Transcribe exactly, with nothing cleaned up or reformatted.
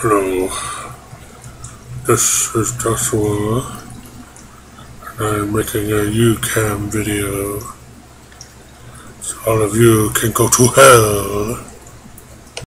Hello, this is Joshua, and I'm making a U CAM video, so all of you can go to hell.